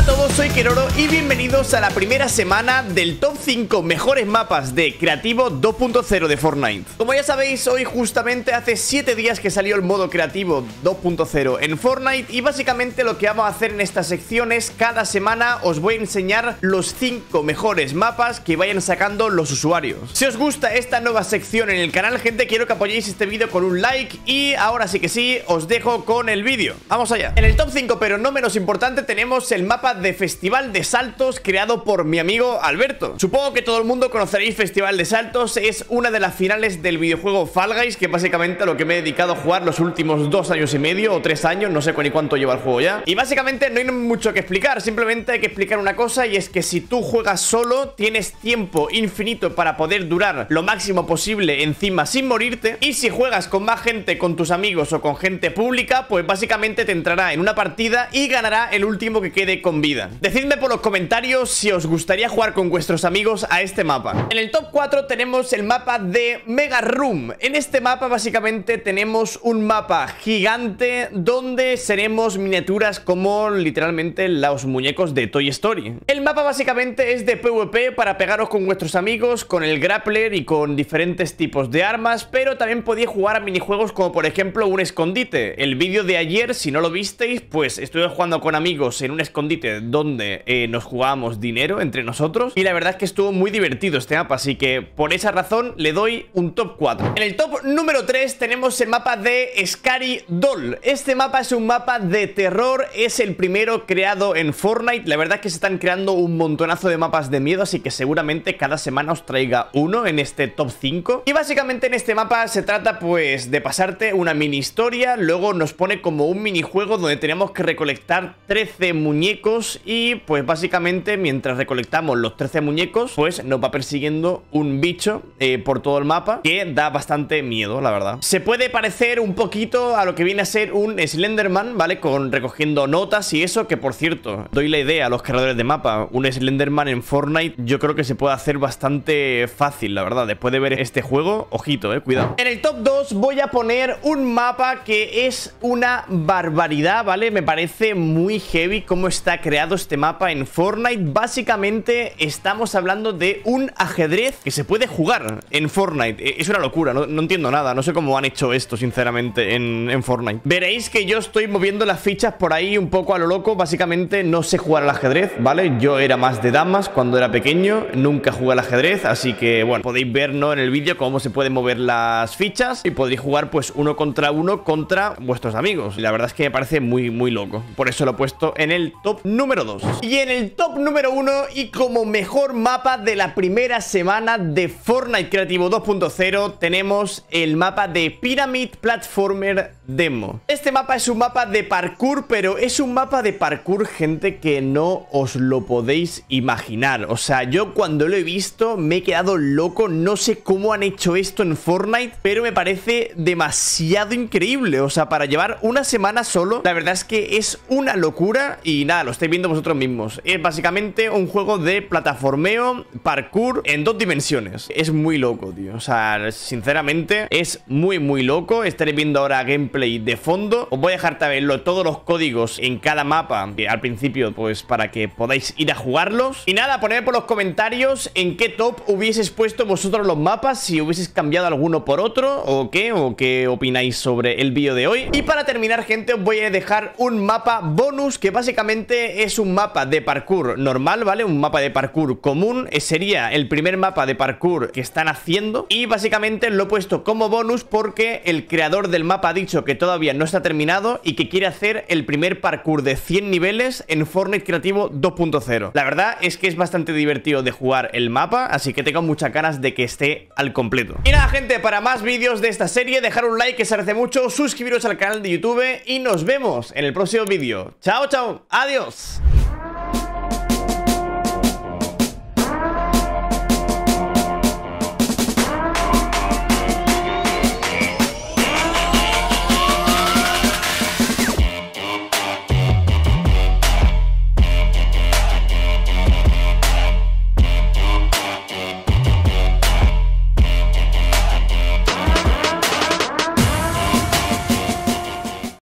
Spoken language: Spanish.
todos, soy Keroro y bienvenidos a la primera semana del top 5 mejores mapas de Creativo 2.0 de Fortnite. Como ya sabéis, hoy justamente hace 7 días que salió el modo Creativo 2.0 en Fortnite y básicamente lo que vamos a hacer en esta sección es cada semana os voy a enseñar los 5 mejores mapas que vayan sacando los usuarios. Si os gusta esta nueva sección en el canal, gente, quiero que apoyéis este vídeo con un like y ahora sí que sí, os dejo con el vídeo. Vamos allá. En el top 5, pero no menos importante, tenemos el mapa de Festival de Saltos creado por mi amigo Alberto. Supongo que todo el mundo conoceréis Festival de Saltos, es una de las finales del videojuego Fall Guys, que básicamente a lo que me he dedicado a jugar los últimos 2 años y medio o 3 años, no sé ni cuánto lleva el juego ya. Y básicamente no hay mucho que explicar, simplemente hay que explicar una cosa, y es que si tú juegas solo, tienes tiempo infinito para poder durar lo máximo posible encima sin morirte, y si juegas con más gente, con tus amigos o con gente pública, pues básicamente te entrará en una partida y ganará el último que quede con vida. Decidme por los comentarios si os gustaría jugar con vuestros amigos a este mapa. En el top 4 tenemos el mapa de Mega Room. En este mapa básicamente tenemos un mapa gigante donde seremos miniaturas como literalmente los muñecos de Toy Story. El mapa básicamente es de PvP para pegaros con vuestros amigos, con el grappler y con diferentes tipos de armas, pero también podéis jugar a minijuegos como por ejemplo un escondite. El vídeo de ayer, si no lo visteis, pues estuve jugando con amigos en un escondite donde nos jugábamos dinero entre nosotros y la verdad es que estuvo muy divertido este mapa, así que por esa razón le doy un top 4. En el top número 3 tenemos el mapa de Scary Doll. Este mapa es un mapa de terror, es el primero creado en Fortnite. La verdad es que se están creando un montonazo de mapas de miedo, así que seguramente cada semana os traiga uno en este top 5. Y básicamente en este mapa se trata pues de pasarte una mini historia, luego nos pone como un minijuego donde tenemos que recolectar 13 muñecos y pues básicamente mientras recolectamos los 13 muñecos pues nos va persiguiendo un bicho por todo el mapa que da bastante miedo, la verdad. Se puede parecer un poquito a lo que viene a ser un Slenderman, ¿vale? Con recogiendo notas y eso, que por cierto, doy la idea a los creadores de mapa, un Slenderman en Fortnite yo creo que se puede hacer bastante fácil, la verdad. Después de ver este juego, ojito, cuidado. En el top 2 voy a poner un mapa que es una barbaridad, ¿vale? Me parece muy heavy cómo está creado este mapa en Fortnite. Básicamente estamos hablando de un ajedrez que se puede jugar en Fortnite. Es una locura, no entiendo nada. No sé cómo han hecho esto, sinceramente, en Fortnite. Veréis que yo estoy moviendo las fichas por ahí un poco a lo loco. Básicamente no sé jugar al ajedrez, ¿vale? Yo era más de damas cuando era pequeño, nunca jugué al ajedrez, así que, bueno, podéis ver, ¿no?, en el vídeo cómo se pueden mover las fichas y podréis jugar, pues, uno contra vuestros amigos. Y la verdad es que me parece muy, muy loco. Por eso lo he puesto en el top número 2. Y en el top número 1, y como mejor mapa de la primera semana de Fortnite Creativo 2.0, tenemos el mapa de Pyramid Platformer Demo. Este mapa es un mapa de parkour, pero es un mapa de parkour, gente, que no os lo podéis imaginar. O sea, yo cuando lo he visto me he quedado loco. No sé cómo han hecho esto en Fortnite, pero me parece demasiado increíble. O sea, para llevar una semana solo, la verdad es que es una locura. Y nada, lo estáis viendo vosotros mismos. Es básicamente un juego de plataformeo, parkour en 2 dimensiones. Es muy loco, tío. O sea, sinceramente es muy, muy loco. Estaréis viendo ahora gameplay de fondo. Os voy a dejar también todos los códigos en cada mapa al principio, pues para que podáis ir a jugarlos. Y nada, ponedme por los comentarios en qué top hubieses puesto vosotros los mapas, si hubieses cambiado alguno por otro o qué opináis sobre el vídeo de hoy. Y para terminar, gente, os voy a dejar un mapa bonus que básicamente es un mapa de parkour normal, ¿vale? Un mapa de parkour común. Sería el primer mapa de parkour que están haciendo y básicamente lo he puesto como bonus porque el creador del mapa ha dicho que todavía no está terminado y que quiere hacer el primer parkour de 100 niveles en Fortnite Creativo 2.0. La verdad es que es bastante divertido de jugar el mapa, así que tengo muchas ganas de que esté al completo. Y nada, gente, para más vídeos de esta serie, dejar un like que se agradece mucho, suscribiros al canal de YouTube y nos vemos en el próximo vídeo. Chao, chao, adiós.